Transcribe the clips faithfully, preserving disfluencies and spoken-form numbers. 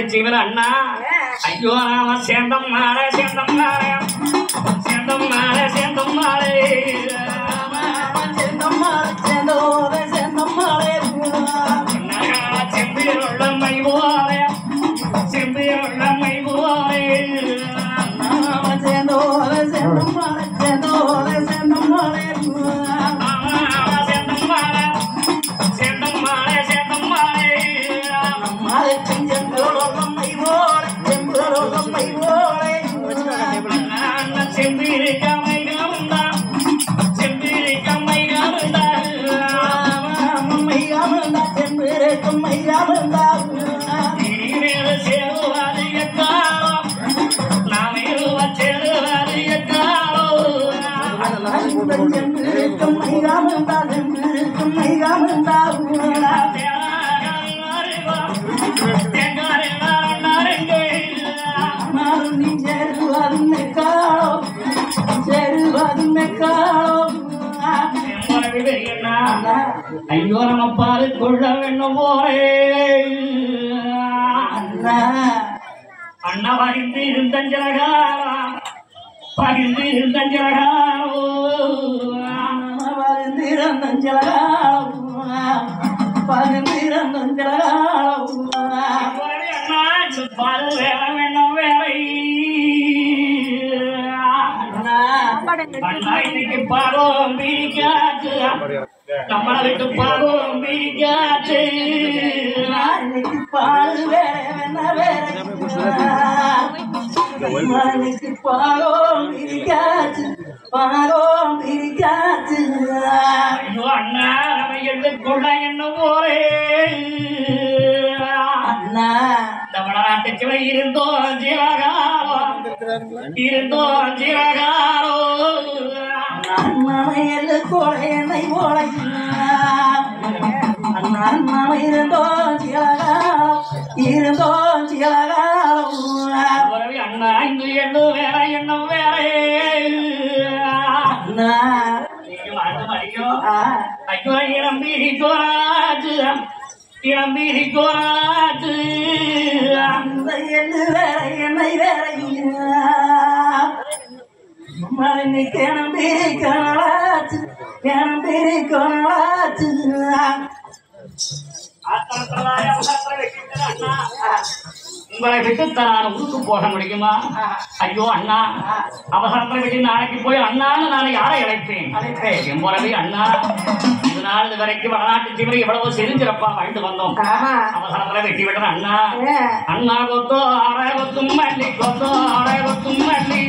செய்வன அண்ணா ஐயோ நாம சேந்தம் மாலை சேந்தம் மாலை சேந்தம் மாலை சேந்தம் மாலை சேந்தம் மாலை சேந்தோத சேந்தம் மாலை செம்பியருள்ள மை போலே செம்பியருள்ள மை போலே சேந்தோத சேந்தம் மாலை சேந்தோத சேந்தம் மாலை சேந்தம் மாலை சேந்தம் மாலை சேந்தம் மாலை மாலை செம்பியருள்ள மை போலே செம்பியருள்ள மை போலே செம்பியரு கமை கமந்தா செம்பியரு கமை கமந்தா மை கமந்தா செம்பியரு கமை கமந்தா நீரே சேருவாதி எக்காலோ நாமேரு வச்சேருவாதி எக்காலோ செம்பியரு கமை கமந்தா செம்பியரு கமை கமந்தா தெங்காரே நாரண்டே மாரு நீ சேருவாதி எக்காலோ சேருவாதி எக்காலோ ஐயோ நம்ம பாரு கொள்ள வேணும் போரே அண்ணா அண்ணா பகிர்ந்து இருந்தஞ்சலகாரா பகிர்ந்து இருந்தஞ்சலகாரோ பகிர்ந்து இருந்தஞ்சலகாரோ பகிர்ந்து இருந்தஞ்சலகாரோ அண்ணா பாரு வேற வேணும் வேறை அண்ணா இன்னைக்கு பாரோம் பிரிக்காச்சு நம்மளுக்கு பாரோம் பிரிக்காச்சு இன்னைக்கு பாரு வேற வேணா வேற இன்னைக்கு பாரோம் பிரிக்காச்சு பாரோம் பிரிக்காச்சு அண்ணா நம்ம எடுத்துக்கொள்ள என்ன போரே அண்ணா தமிழ்நாட்டுக்கு இருந்தோம் ஜீவகாலம் இருந்தோம் ஜீவகாலோ அண்ணமையல் கொலையனை போலையினாம் அண்ணாமை இருந்தோம் ஜீவகாலம் இருந்தோம் ஜீவகாலம் அண்ணா இங்கு எண்ணம் வேற எண்ணம் வேற அண்ணா ஐயோ இளம்பி கோராஜு இளம்பி கோராஜு அந்த எண்ணு வேற என்னை வேற மரணி கிளம்பி கனலாச்சு கிளம்பி கனலாச்சு உங்களை விட்டு நான் ஊருக்கு போக முடியுமா ஐயோ அண்ணா அவசரத்தை விட்டு நாளைக்கு போய் அண்ணான்னு நான் யாரை அழைப்பேன் அழைப்பேன் எம்போலவே அண்ணா இது நாள் இது வரைக்கும் வடநாட்டு தீவிர எவ்வளவு செறிஞ்சிறப்பா வாழ்ந்து வந்தோம் அவசரத்துல வெட்டி விடுற அண்ணா அண்ணா கொத்தோ அரை கொத்தும் மல்லி கொத்தோ அரை கொத்தும் மல்லி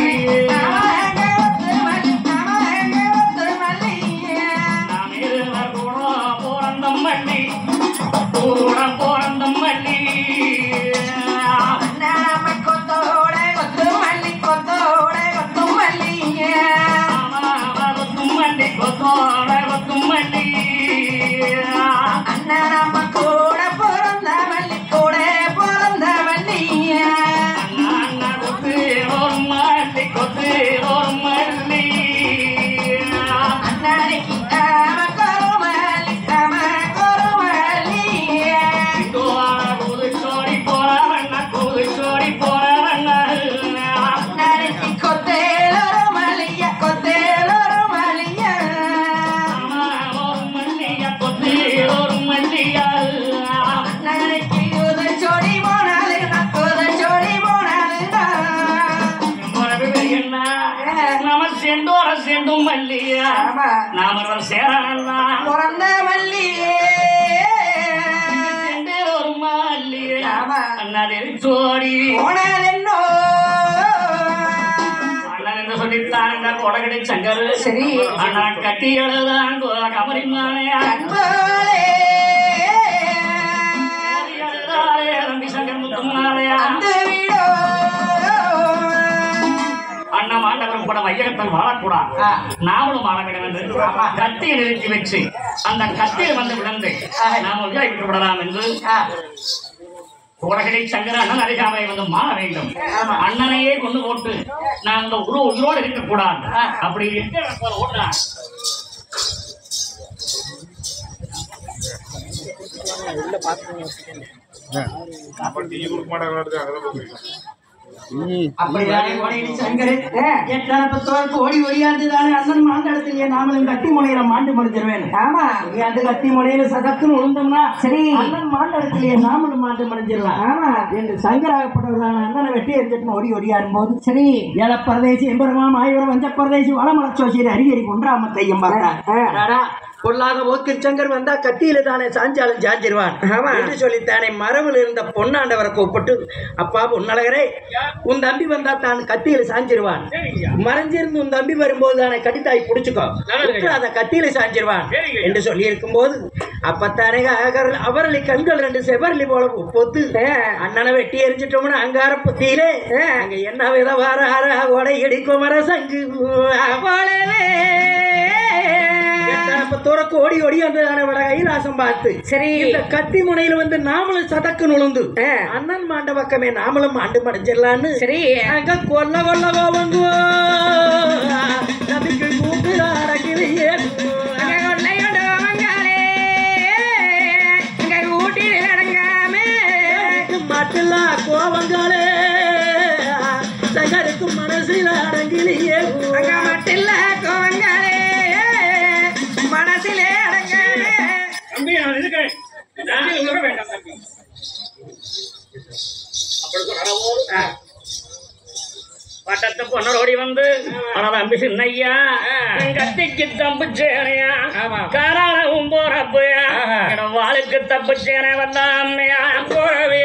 நாம் இருவர் கூட போறந்தம் மல்லி கூட போறந்தம் மல்லி நாம சேரலாம் பிறந்த மல்லியே ஒரு மல்லியே அண்ணாதேவி சோடி போனதென்னோ அண்ணன் என்று சொல்லித்தாங்க கொடகடி சங்கர் சரி அண்ணா கட்டி எழுதான் கமரிமானே அன்போலே ரம்பி சங்கர் முத்துமானே அந்த வீடோ அண்ணா மாண்டவரும் கூட வையகத்தில் வாழக்கூடாது நாமளும் வாழ வேண்டும் என்று கத்தியை நிறுத்தி வச்சு அந்த கத்தியை வந்து விழுந்து நாம் உயிரை விட்டு விடலாம் என்று உலகை சங்கர அண்ணன் அருகாமை வந்து மாற வேண்டும் அண்ணனையே கொண்டு போட்டு நான் அந்த உரு உயிரோடு இருக்கக்கூடாது அப்படி இருக்க ஓடுறான் உள்ள பாத்து ஓடி ஒடியாந்துதானே அண்ணன் மாண்டடத்துல நாமளும் கத்தி முனையில மாண்டு முடிஞ்சிருவேன். ஆமா, நீ அந்த கத்தி முனையில சதத்துன்னு விழுந்தோம்னா சரி, அண்ணன் மாண்டடத்திலேயே நாமளும் மாண்டு முடிஞ்சிடலாம். ஆமா, என்று சங்கராகப்பட்டவர்களான அண்ணனை வெட்டி எரிஞ்சிட்டு ஓடி ஒடியாடும் போது சரி, ஏழ பரதேசி எம்பெருமா மாயூரம் வஞ்ச பரதேசி வளமலச்சோசியர் அரிகரி கொன்றாமத்தையும் பார்த்தா பொல்லாத போக்கு சங்கர் வந்தா கத்தியில தானே சாஞ்சாலும் சாஞ்சிருவான் என்று சொல்லித்தானே மரவில் இருந்த பொன்னாண்டவரை கூப்பிட்டு, அப்பா பொன்னழகரே, உன் தம்பி வந்தா தான் கத்தியில சாஞ்சிருவான், மறைஞ்சிருந்து உன் தம்பி வரும்போது தானே கட்டித்தாய் புடிச்சுக்கோ, அதை கத்தியில சாஞ்சிருவான் என்று சொல்லி இருக்கும் போது அப்பத்தானே அவரளி கண்கள் ரெண்டு செவரளி போல பொத்து அண்ணனை வெட்டி எரிஞ்சிட்டோம்னு அங்கார புத்தியிலே அங்க என்ன வித வார ஓடை இடிக்கும் மர சங்கு துறக்கு ஓடி ஓடி அந்த கைலாசம் பார்த்து சரி, இந்த கத்தி முனையில வந்து நாமளும் சதக்கு நுழைந்து அண்ணன் மாண்ட பக்கமே நாமளும் மாண்டு மடைஞ்சிடலான்னு சரி, அங்க கொல்ல கொல்ல கோவங்குவோ நபிக்கு கூட்டு அரக்கிலேயே மட்டில்ல கோவங்காலே சங்கருக்கு மனசில அடங்கிலேயே மட்டில்ல கோவங்காலே மனசிலே அடங்காலே தம்பி நான் இருக்கேன் வேண்டாம் தம்பி அப்படி சொன்ன பட்டத்து பொண்ணோடி வந்து தம்பி சின்னையா கத்திக்கு தப்பு சேனையா காரணம் போறப்பையா வாளுக்கு தப்பு சேனை வந்தாம்மையா போறவே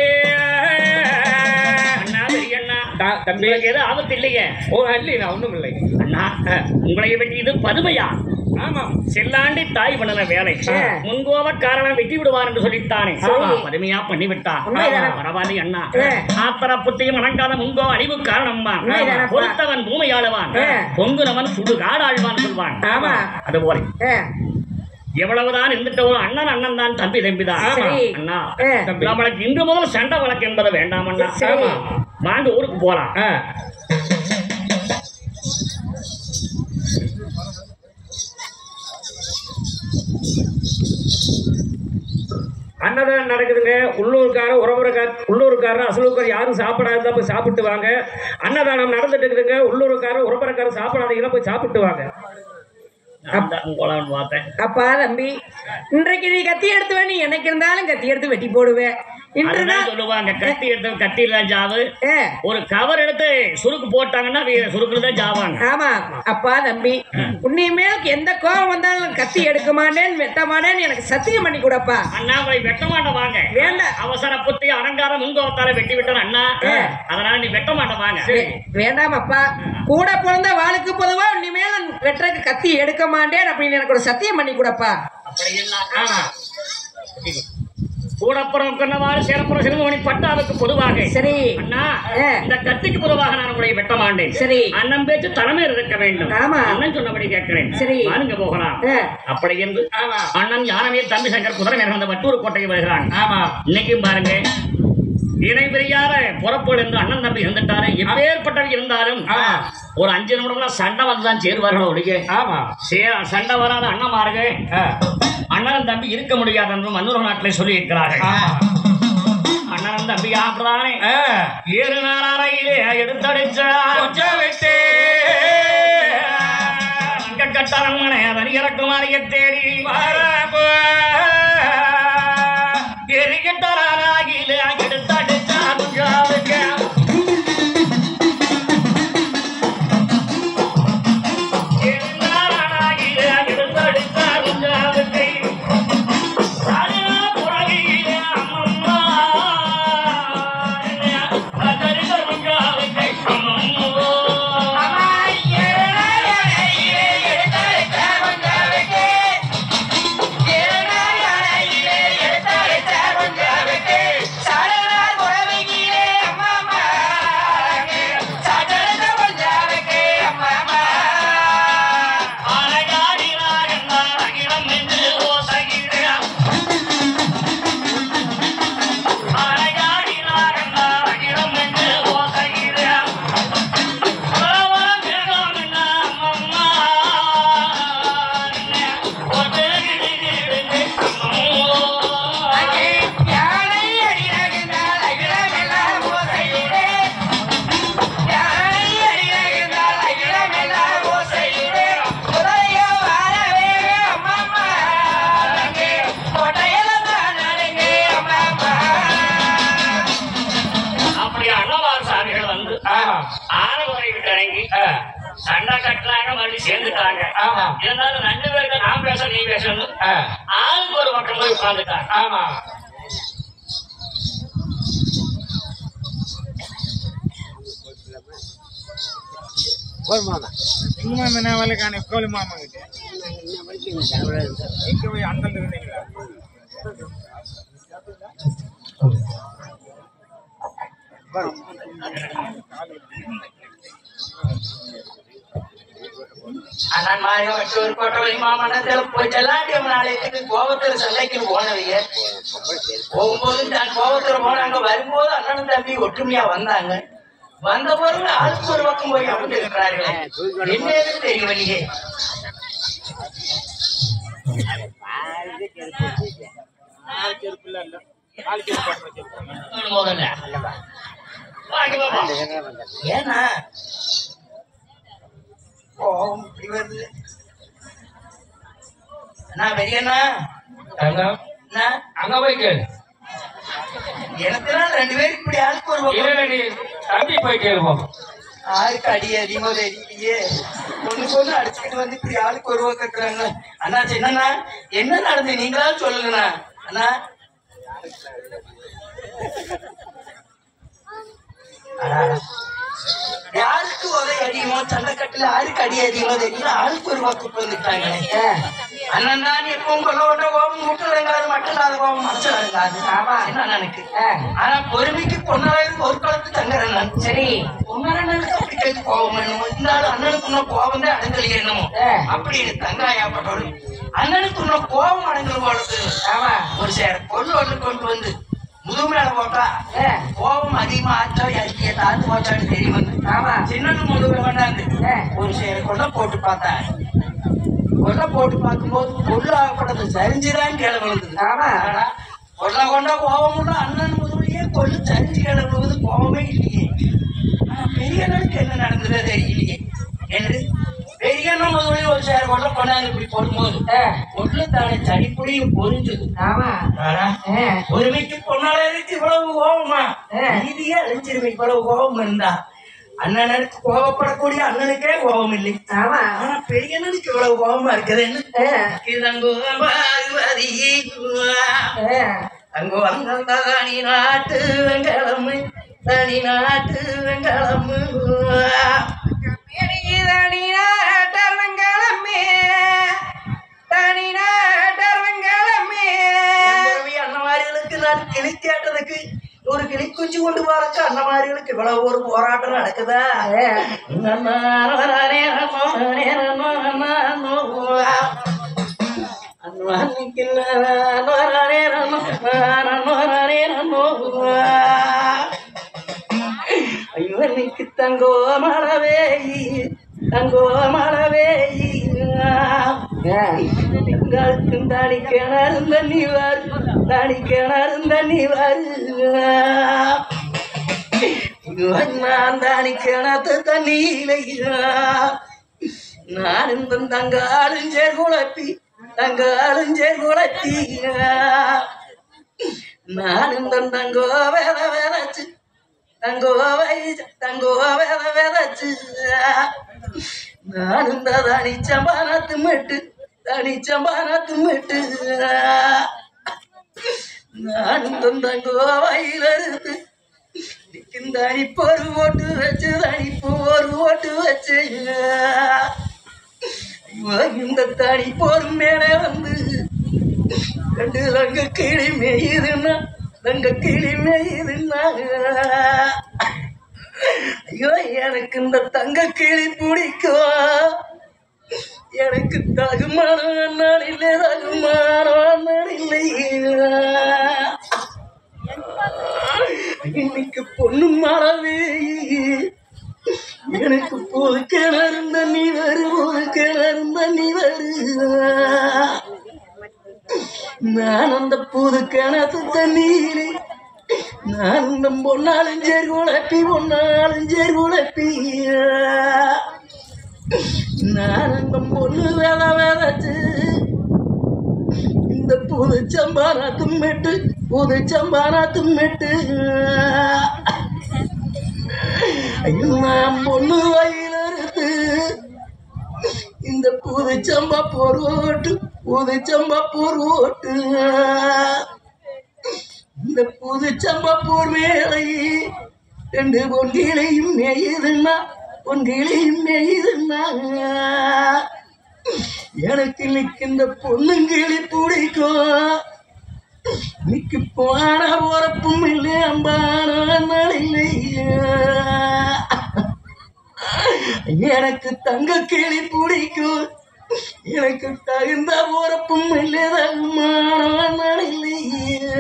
தம்பிக்கு ஏதோ ஆபத்து இல்லையே? ஓ இல்லையா, ஒண்ணும் இல்லை அண்ணா. உங்களை வெட்டி இது பதுமையா? ஆமாம், செல்லாண்டி தாய் பண்ணன வேலை முன்கோவ காரணம் வெட்டி விடுவார் என்று சொல்லித்தானே பதுமையா பண்ணி விட்டார். பரவாயில்லை அண்ணா, ஆத்தர புத்தையும் அணங்காத முன்கோ அழிவு காரணம்மா பொறுத்தவன் பூமையாளுவான் பொங்குனவன் சுடு காடாழ்வான் சொல்வான். அதுபோல எவ்வளவுதான் இருந்துட்டோ அண்ணன் அண்ணன் தான், தம்பி தம்பிதான். அண்ணா நம்மளுக்கு இன்று முதல் சண்டை வழக்கு என்பது வேண்டாம் அண்ணா, வாங்க ஊருக்கு போலாம். அன்னதானம் நடக்குதுங்க. உள்ளூர்கார உறவுக்கார உள்ளூர்காரர் அசலூக்கார் யாரும் சாப்பிடாத போய் சாப்பிட்டு வாங்க. அன்னதானம் நடந்துட்டு இருக்குதுங்க. உள்ளூர்கார உறவுக்காரர் சாப்பிடாதீங்கன்னா போய் சாப்பிட்டு வாங்க. அப்பா தம்பி, இன்றைக்கு நீ கத்தி எடுத்து நீ எனக்கு இருந்தாலும் கத்தி எடுத்து வெட்டி போடுவேன். சொல்லுவாங்க கத்தி எடுத்து கத்தியில ஜாவு, ஒரு கவர் எடுத்து சுருக்கு போட்டாங்கன்னா சுருக்குதான் ஜாவாங்க. ஆமா அப்பா தம்பி, உன்னையுமே எந்த கோபம் வந்தாலும் கத்தி எடுக்க மாட்டேன் வெட்ட மாட்டேன்னு எனக்கு சத்தியம் பண்ணி கூடப்பா. அண்ணா உங்களை வெட்ட மாட்டேன் வாங்க. வேண்டாம், அவசர புத்தி அலங்காரம் முன்கோவத்தால வெட்டி விட்டேன் அண்ணா, அதனால நீ வெட்ட மாட்டேன் வாங்க. வேண்டாம் அப்பா, கூட பிறந்த வாளுக்கு பொதுவா இனிமேல் வெட்டுறதுக்கு கத்தி எடுக்க மாட்டேன் அப்படின்னு எனக்கு ஒரு சத்தியம் பண்ணி கூடப்பா. அப்படி கூடப்புறம் கண்ணவாறு சேரப்புறம் சிறுமணி பட்டாவுக்கு பொதுவாக சரி அண்ணா, இந்த கத்திக்கு பொதுவாக நான் உங்களை வெட்ட மாட்டேன். சரி, அண்ணன் பேச்சு தலைமையில் இருக்க வேண்டும். ஆமா, அண்ணன் சொன்னபடி கேட்கிறேன். சரி, வாங்க போகலாம். அப்படி என்று அண்ணன் ஞானவீர் தம்பி சங்கர் குதிரை மேல அந்த வட்டூர் கோட்டைக்கு வருகிறான். ஆமா, இன்னைக்கும் பாருங்க இணை பெரியார பொறப்புகள் என்று அண்ணன் தம்பி இருந்துட்டாரு. எப்பேற்பட்டவை இருந்தாலும் ஒரு அஞ்சு நிமிடம் சண்டை வந்துதான் சேருவார்கள் ஒழிய ஆமா சண்டை வராத அண்ணமாருங்க அண்ணன் தம்பி இருக்க முடியாது என்று மன்னூர் நாட்டிலே சொல்லி இருக்கிறார்கள். அண்ணன் தம்பி ஆக்குறானே ஏழு நாளையிலே எடுத்தடிச்சு கட்டரமனை அதன் இறக்குமாறிய தேடி எரிகட்டராகிலே எடுத்தடிச்சா குஞ்சாவுக்கு Yeah. ஆனவரை விட்டு இறங்கி சண்டை கட்டுறாங்க மறுபடியும் சேர்ந்துட்டாங்க. ஆமா. இருந்தாலும் ரெண்டு பேருக்கு நான் பேச நீ பேசணும். ஆளுக்கு ஒரு பக்கம் போய் உட்கார்ந்துட்டாங்க. ஆமா. కానీ కోలి మామ అందరు அண்ணன் மாதிரி ஒரு கொட்டை மாமன்னத்துல போயிட்டு எல்லாம் நாளைக்கு கோபத்துல சந்தைக்கு போனவங்க போகும்போது நான் கோபத்துல போனாங்க. வரும்போது அண்ணன் தம்பி ஒற்றுமையா வந்தாங்க. வந்த போது ஆளுக்கு ஒரு பக்கம் போய் அமர்ந்து இருக்கிறார்கள். என்னன்னு தெரியவில்லையே. ஏன்னா பெரியண்ணா அங்க போய் கேளு. எனக்கு ரெண்டு பேரும் இப்படி ஆளுக்கு ஒரு தம்பி போய் கேளுவோம். ஆளுக்கு அடி அதிகமா தெரியலையே. ஒண்ணு பொண்ணு அடிச்சுக்கிட்டு வந்து இப்படி ஆளுக்கு ஒரு கேட்கிறாங்க. அண்ணா சின்னண்ணா என்ன நடந்து நீங்களா சொல்லுங்கண்ணா. அண்ணா யாருக்கு உதவி அதிகமோ சண்டைக்கட்டுல யாருக்கு அடி அதிகமோ தெரியல. ஆளுக்கு ஒரு வாக்கு வந்துட்டாங்க. அண்ணன் தான் எப்பவும் கொல்ல விட்ட கோபம் மூட்டு இறங்காது மட்டும் இல்லாத கோபம் மனசு இறங்காது. ஆமா என்ன எனக்கு. ஆனா பொறுமைக்கு பொன்னாயிரம் ஒரு காலத்து தங்குறேன். சரி பொன்னாரனுக்கு அப்படி கேட்டு கோபம் வேணுமோ இருந்தாலும் அண்ணனுக்கு இன்னும் கோபம் தான் அடங்கலையே என்னமோ அப்படின்னு தங்காயாப்பட்டோடு அண்ணனுக்கு இன்னும் கோபம் அடங்கல் போடுறது. ஆமா ஒரு சேர கொள்ளு ஒண்ணு கொண்டு வந்து முது மேல போட்டா கோபம் அதிகமா ஆச்சா அடிக்க தாத்து போச்சான்னு தெரியும் வந்து. ஆமா சின்ன முதுகுல வேண்டாந்து ஒரு சேர கொள்ள போட்டு பார்த்தேன். கொள்ள போட்டு பார்க்கும்போது கொள்ளு ஆகப்பட்டது சரிஞ்சுதான் கீழே விழுந்தது. ஆமா கொள்ள கொண்டா கோபம் உள்ள அண்ணன் முதுகுலயே கொள்ளு சரிஞ்சு கீழே விழுவது கோபமே இல்லையே. ஆனா பெரிய அண்ணனுக்கு என்ன நடந்ததோ தெரியலையே. என்று பெரிய அண்ணன் முதுகுலயே ஒரு சேர கொள்ள கொண்டாந்து இப்படி போடும்போது கொள்ளு தானே தடிப்புடியும் பொறிஞ்சது. ஆமா ஒருமைக்கு பொன்னாளருக்கு இவ்வளவு கோபமா நீதியே அழிஞ்சிருமை இவ்வளவு கோபம் இருந்தா அண்ணனுக்கு கோபப்படக்கூடிய அண்ணனுக்கே கோபம் இல்லை. ஆமா ஆனா பெரிய அண்ணனுக்கு இவ்வளவு கோபமா இருக்குதுன்னு அங்கோ அங்க தனி நாட்டு வெங்கலமு தனி நாட்டு வெங்கலமு தனி நாட்டர் வெங்கலமே தனி நாட்டர் வெங்கலமே. அண்ணமாரிகளுக்கு நான் கிளி கேட்டதுக்கு ஒரு கிளி குஞ்சு கொண்டு போறக்கு அண்ணமாரிகளுக்கு இவ்வளவு ஒரு போராட்டம் நடக்குதா. ஐயோ இன்னைக்கு தங்கோ மழவே தங்கோ மழவே எங்களுக்கு தனி கிணறு தண்ணி வரு தனி கிணறு தண்ணி வரு நான் தனி கிணத்து தண்ணி இல்லையா. நான் இந்த தங்க ஆளுஞ்சேர் குழப்பி தங்க ஆளுஞ்சேர் குழப்பி நான் இந்த தங்கோ வேத வேதச்சு தங்கோ வை தங்கோ வேத வேதச்சு நான் இந்த தனிச்சம்பானத்து மெட்டு தனிச்சம்பானத்து மெட்டு நான் இந்த தங்கோ வயலிருந்து இந்த அணிப்பு ஒரு ஓட்டு வச்சு தனிப்பு ஒரு ஓட்டு வச்சு இந்த தனிப்பு ஒரு மேலே வந்து ரெண்டு தங்க கிளி மேயுதுன்னா தங்க கிளி மேயுதுன்னா ஐயோ எனக்கு இந்த தங்க கிளி பிடிக்கும். எனக்கு தகுமானம் நான் இல்லை தகுமானம் நான் இல்லை. இன்னைக்கு பொண்ணு மழவே எனக்கு போது கிணறு தண்ணி வரு ஒரு கிணறு தண்ணி வரு. நான் அந்த புது கிணத்து தண்ணீரை நான் இந்த பொன்னாலஞ்சேர் குழப்பி பொன்னாலஞ்சேர் குழப்பி நான் அந்த பொண்ணு வேலை வேலைச்சு இந்த புது சம்பாரா தும்மெட்டு புது சம்பாரா தும்மெட்டு நான் பொண்ணு வயிலிருந்து இந்த புதுச்சம்பா பொருட்டு புதுச்சம்பா பொருட்டு இந்த புதுச்சம்பப்பூர் மேலை ரெண்டு பொன்கிளையும் நெய்யுதுன்னா பொன்கிளையும் நெய்யுதுன்னா எனக்கு இன்னைக்கு இந்த பொண்ணுங்கிளி பிடிக்கும். இன்னைக்கு போன உறப்பும் இல்லை அம்பான இல்லையா எனக்கு தங்க கிளி பிடிக்கும். எனக்கு தகுந்த உறப்பும் இல்லை அம்மான இல்லையா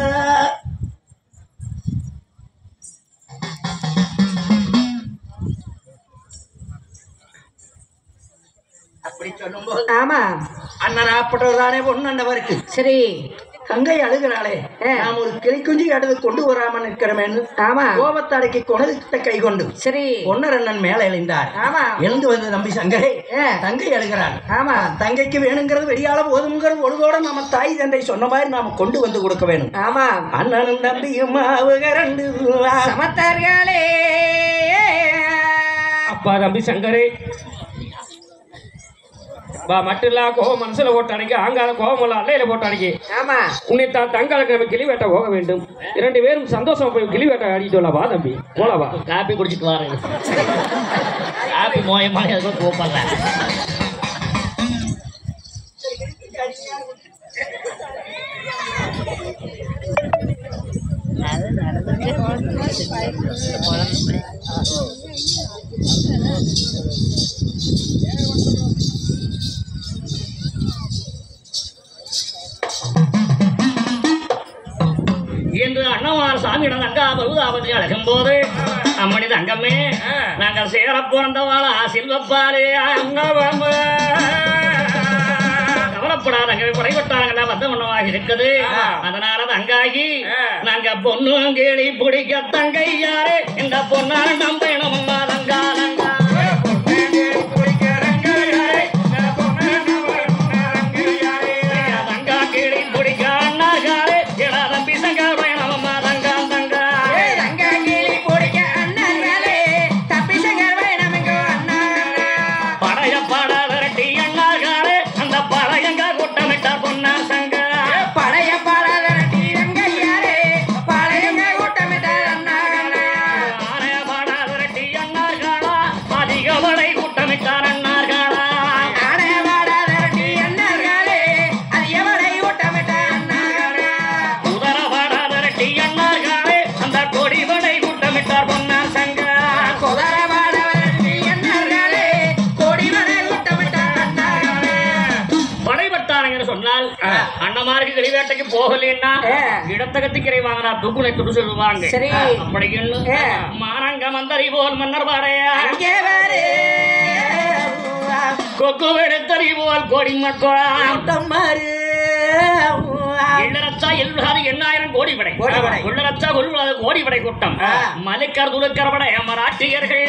அப்படி சொல்லும்போது ஆமா அண்ணன் ஆப்பட்டதானே பொண்ணண்டவருக்கு சரி தங்கை அழுகிறாளே நாம் ஒரு கிளி குஞ்சு எடுத்து கொண்டு வராம நிற்கிறமேன்னு ஆமா கோபத்தாடைக்கு குணத்தை கை கொண்டு சரி பொன்னர் அண்ணன் மேல எழுந்தார். ஆமா எழுந்து வந்து தம்பி சங்கரே தங்கை அழுகிறாள். ஆமா தங்கைக்கு வேணுங்கிறது வெளியால போதுங்கிறது ஒழுதோட நம்ம தாய் தந்தை சொன்ன மாதிரி நாம கொண்டு வந்து கொடுக்க வேணும். ஆமா அண்ணனும் தம்பியும் ரெண்டு சமத்தார்களே அப்பா தம்பி சங்கரே வா மட்டும் இல்ல கோவம் மனசுல போட்டு அடிக்க ஆங்காத கோவம் இல்ல அல்லையில போட்டு அடிக்க. ஆமா உன்னை தான் தங்களுக்கு நம்ம கிளி வேட்டை போக வேண்டும். இரண்டு பேரும் சந்தோஷமா போய் கிளி வேட்டை ஆடிட்டு வரலாம். வா தம்பி போலவா. காப்பி குடிச்சிட்டு வரேன். காப்பி மோயமான எதுவும் கூப்பிடல. என்று அண்ணமார் சாமியிடம் தங்கா பருவதாபதி அழகும் போது அம்மணி தங்கமே நாங்கள் சேர பிறந்தவாளா செல்வப்பாலே கவலைப்படாதங்க குறைபட்டாங்களா வந்த ஒண்ணமாக இருக்குது. அதனால தங்காகி நாங்க பொண்ணு கேளி பிடிக்க தங்கை யாரு இந்த பொண்ணால் நம்பணும் தங்கா தங்கா தங்கா கேளி பிடிக்க அண்ணாகாரு எடா தம்பி சங்கா பயணமம்மா தங்கா தங்கா தங்கா கிளி பிடிக்க அண்ணாங்களே தப்பி சங்கர் வேணாமுங்க அண்ணா பழைய பாட விரட்டி அண்ணாகாரு அந்த பழையங்க கூட்டமிட்டார் பொன்னா சங்கா பழைய பாட விரட்டி ரங்கையாரே பழையங்க கூட்டமிட்டார் அண்ணாங்களே பழைய பாட விரட்டி அண்ணாகாரா அதிக படை கூட்டமிட்டார் அண்ணாகாரா நானே பாட விரட்டி அண்ணாங்களே அது எவரை கூட்டமிட்டார் அண்ணாங்களே உதர பாட விரட்டி அண்ணாகாரு அந்த கொடி படை கூட்டமிட்டார் பொன்னா சங்கா குதிர பாட விரட்டி அண்ணாங்களே கொடிவரை கூட்டமிட்டார் அண்ணாங்களே படைபட்டாருங்க சொன்னால் அண்ணமாருக்கு கிளிவேட்டைக்கு போகலன்னா இடத்தகத்திக்கரை வாங்கினா தூக்குனை துடு சொல்லுவாங்க. சரி. அப்படிங்கன்னு மானங்க மந்தரி போல் மன்னர் பாடையா அங்கே வரு கொக்கு வெடுத்தறி போல் கோடி மக்களா மாறு எண்ணரச்சா எழுபது எண்ணாயிரம் கோடி படை கோடி படை. உள்ளரச்சா கொள்வது கோடி படை கூட்டம் மலைக்கர் துளுக்கர் படை மராட்டியர்கள்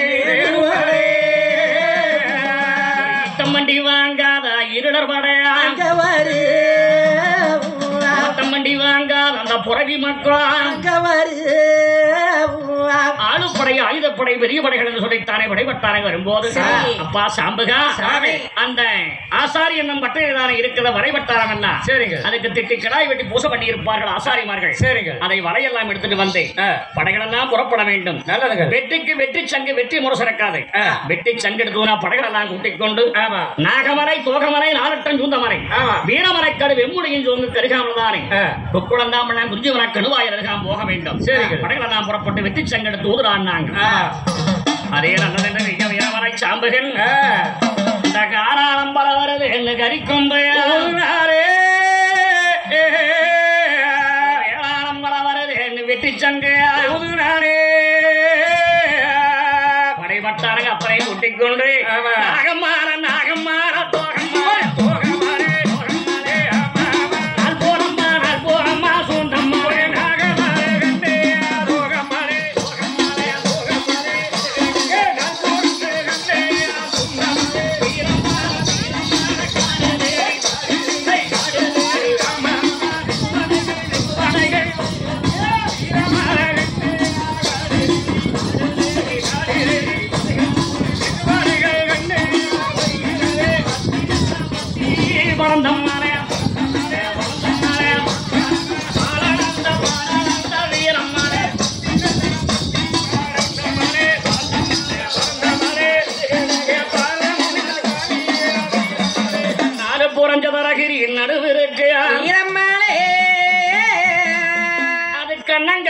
தம்மண்டி வாங்காத இருளர் படையா வரு தம்மண்டி வாங்காத அந்த புறவி மக்களா வரு ஆளுப்படை ஆயுதப்படை பெரிய படைகள் என்று சொல்லித்தானே படைபட்டானே வரும்போது அப்பா சாம்புகா அந்த ஆசாரி என்னும் பட்டையில்தானே இருக்கிற வரைபட்டாரம் என்ன சரிங்க. அதுக்கு திட்டி கிடாய் வெட்டி பூசை பண்ணி இருப்பார்கள் ஆசாரிமார்கள். சரிங்க. அதை வரையெல்லாம் எடுத்துட்டு வந்தேன். படைகள் எல்லாம் புறப்பட வேண்டும். நல்லதுங்க. வெற்றிக்கு வெற்றி சங்கு வெற்றி முரசரக்காது. வெற்றி சங்கு எடுத்து படைகள் எல்லாம் கூட்டிக் கொண்டு நாகமலை தோகமலை நாலட்டம் சூந்தமலை வீரமலை கடு வெம்முடியின் சோங்கு கருகாமல்தானே குக்குளந்தாமலாம் குஞ்சுவன கடுவாய் அருகாம் போக வேண்டும். சரிங்க. படைகள் எல்லாம் புறப்பட்டு வெற்றி சங்கு எடுத்து ஊதுறான்னாங்க. அதே நல்லது மிக வீரமலை சாம்புகள் இந்த காராளம் பல வருது என்று கரிக்கும் ஏழாளம் பல வருது என்று வெற்றி சங்கு ஊதுகிறாரே படைபட்டாரங்க அப்பனை கூட்டிக் கொண்டு நாகம்மாற நாகம்மாற தோகம்மாற தோகம்மாறே தோகம்மாறே நாள் போறம்மா நாள் போறம்மா சூந்தம்மாறே நாகம்மாறே கண்டே தோகம்மாறே தோகம்மாறே தோகம்மாறே நாள் போறம்மா கண்டே சூந்தம்மாறே வீரம்மாற வீரம்மாற காடலே ஹை காடலே ராமா படைகள் வீரம்மாற கண்டே காடலே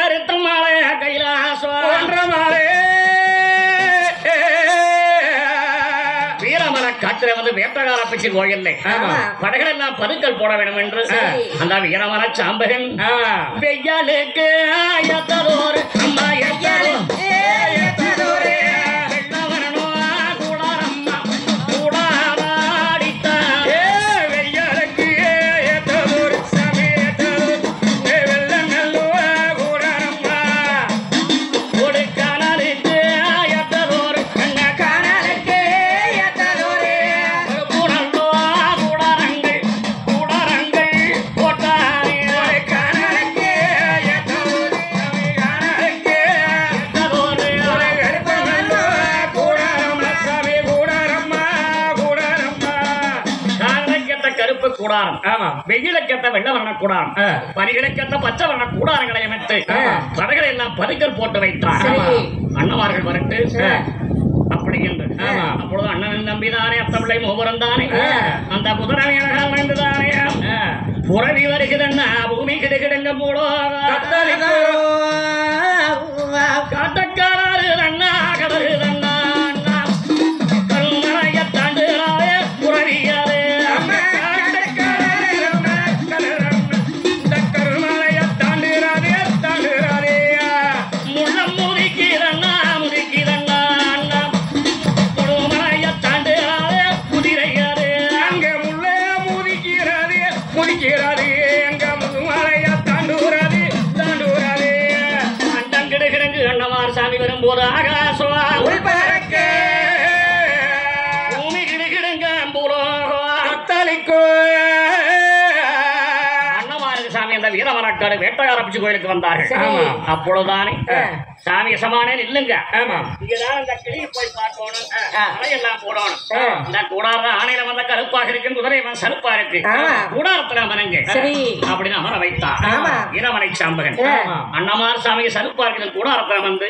கருத்த மாலை கைலாசம் ஒன்ற மாலை வீரமர காட்டுல வந்து வேட்டகார பிச்சு கோயில்ல படைகள் எல்லாம் பதுக்கல் போட வேண்டும் என்று அந்த வீரமர சாம்பகன் வெய்யாலுக்கு ஆயத்ததோர் அம்மா எய்யாலு வெயிலுக்கேத்த வெள்ள வர்ண கூடாரம் பனிகளுக்கேத்த பச்சை வர்ண கூடாரங்களை அமைத்து படைகளை எல்லாம் பதுக்கல் போட்டு வைத்தார் அண்ணமார்கள் வரட்டு அப்படி என்று அப்பொழுது அண்ணன் நம்பிதானே அத்தமிழை மூவரம் தானே அந்த குதிரை தானே புறவி வருகிறன்னா பூமி கிடுகிடுங்க மூடோ காட்டக்காராரு அண்ணா கடரு அண்ணா கருமறைய தாண்டுகிறாரே புறவியாரே சாமி வரும்போது ஆகாசம் பூமி கிடுகிடுங்க அண்ணமாருக்கு சாமி அந்த வீரமரக்காடு வேட்டகார பிச்சு கோயிலுக்கு வந்தார்கள் அப்பொழுதுதானே சாமி சமானே இல்லைங்க இங்கதான் அந்த கிளியை போய் பார்க்கணும் அலையெல்லாம் போடணும் இந்த கூடார ஆணையில வந்த கருப்பாக இருக்கு குதிரை சருப்பா இருக்கு கூடாரத்துல அமரங்க அப்படின்னு அமர வைத்தார் வீரமனை சாம்பகன் அண்ணமார் சாமி சருப்பா இருக்கு கூடாரத்துல வந்து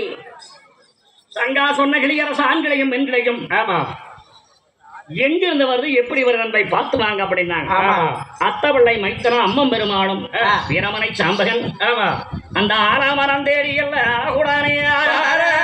சங்கா சொன்ன கிளியரசு ஆண்களையும் பெண்களையும் எங்கிருந்து வருது எப்படி வருது என்பதை பார்த்து வாங்க அப்படின்னாங்க அத்தபிள்ளை மைத்தனும் அம்மம் பெருமாளும் வீரமனை சாம்பகன் அந்த ஆறாமரம் தேடி எல்லாம் கூடானே